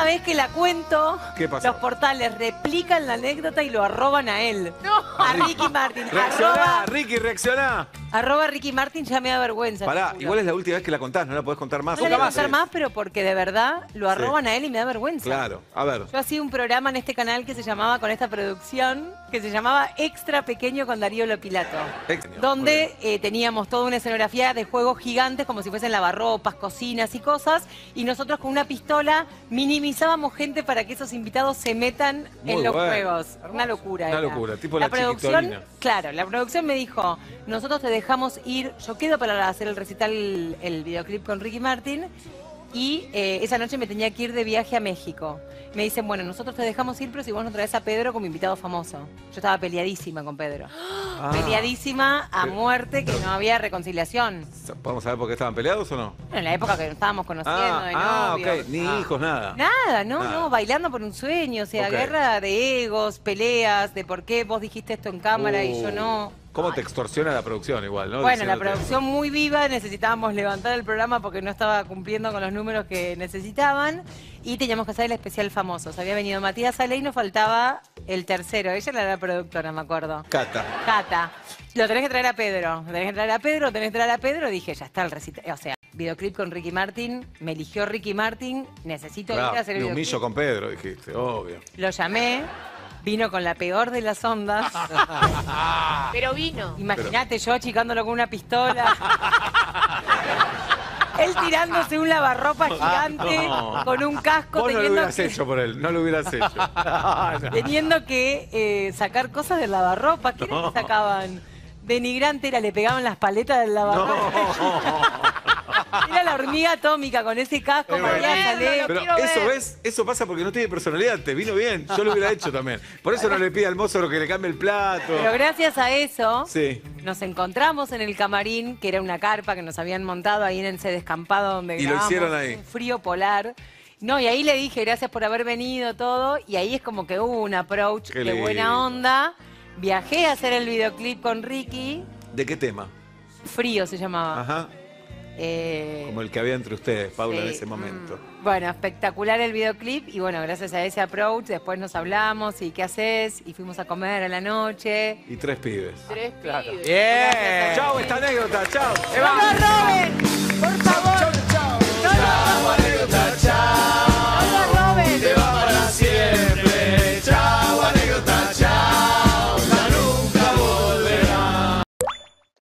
cada vez que la cuento, ¿Qué pasó? los portales replican la anécdota y lo arroban a él. No. A Ricky Martin. Reaccioná, Ricky, reaccioná. Arroba Ricky Martin ya me da vergüenza. Pará, seguro. igual es la última vez que la contás, no la podés contar más. No la voy a Nunca contar más, pero porque de verdad lo arroban a él y me da vergüenza. Claro, a ver. Yo hacía un programa en este canal que se llamaba, con esta producción, que se llamaba Extra Pequeño con Darío Lopilato. Extra. Donde teníamos toda una escenografía de juegos gigantes, como si fuesen lavarropas, cocinas y cosas, y nosotros con una pistola minimizábamos gente para que esos invitados se metan en los juegos. Una locura. Una era. locura, tipo la producción, Chiquitolina. claro, la producción me dijo, nosotros te dejamos ir, yo quedo para hacer el recital, el videoclip con Ricky Martin, y esa noche me tenía que ir de viaje a México. Me dicen, bueno, nosotros te dejamos ir, pero si vos no traes a Pedro como invitado famoso. Yo estaba peleadísima con Pedro. Peleadísima a muerte, que no había reconciliación. ¿Podemos saber por qué estaban peleados o no? Bueno, en la época que nos estábamos conociendo, de novios. Ok. Ni hijos, nada. Nada, no, Nada. no, bailando por un sueño, o sea, Ok. guerra de egos, peleas, de por qué vos dijiste esto en cámara y yo no. ¿Cómo te extorsiona la producción igual, no? Bueno, la Diciéndote- producción muy viva, necesitábamos levantar el programa porque no estaba cumpliendo con los números que necesitaban y teníamos que hacer el especial famosos. Había venido Matías Ale y nos faltaba el tercero. Ella era la productora, me acuerdo. Cata. Cata. Lo tenés que traer a Pedro. Lo tenés que traer a Pedro, lo tenés que traer a Pedro. Dije, ya está el recital. O sea, videoclip con Ricky Martin. Me eligió Ricky Martin. Necesito ir a Claro, hacer el me humillo videoclip. con Pedro, dijiste, obvio. Lo llamé. Vino con la peor de las ondas. Pero vino. Imagínate yo achicándolo con una pistola. Él tirándose un lavarropa gigante no. con un casco Vos no lo teniendo hubieras que, hecho por él, no lo hubieras hecho. No. teniendo que sacar cosas del lavarropa. ¿Qué era que sacaban? Denigrante era, le pegaban las paletas del lavarropa. Era la hormiga atómica con ese casco, María Salé. Pero quiero eso, ver. ¿ves? Eso pasa porque no tiene personalidad, te vino bien. Yo lo hubiera hecho también. Por eso no le pide al mozo lo que le cambie el plato. Pero gracias a eso, Sí. nos encontramos en el camarín, que era una carpa que nos habían montado ahí en ese descampado donde Y lo grabamos, hicieron ahí. un frío polar. No, y ahí le dije gracias por haber venido todo, y ahí es como que hubo un approach Qué de lindo. buena onda. Viajé a hacer el videoclip con Ricky, ¿De qué tema? Frío se llamaba. Ajá. Eh, Como el que había entre ustedes, Paula, en sí. ese momento. Bueno, espectacular el videoclip y bueno, gracias a ese approach después nos hablamos y qué haces y fuimos a comer a la noche. Y 3 pibes. Tres pibes. Bien. Chao esta anécdota, chao. ¡No lo roben!